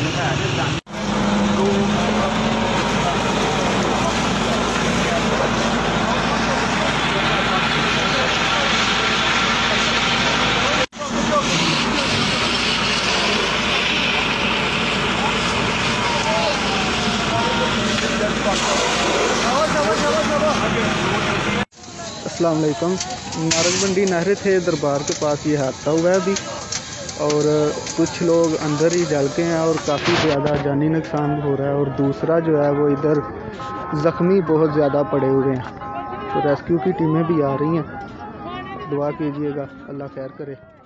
अस्सलाम वालेकुम। नारंगमंडी नहर थे दरबार के पास ये हादसा हुआ है अभी, और कुछ लोग अंदर ही जल के हैं और काफ़ी ज़्यादा जानी नुकसान हो रहा है, और दूसरा जो है वो इधर ज़ख्मी बहुत ज़्यादा पड़े हुए हैं। तो रेस्क्यू की टीमें भी आ रही हैं, दुआ कीजिएगा, अल्लाह खैर करे।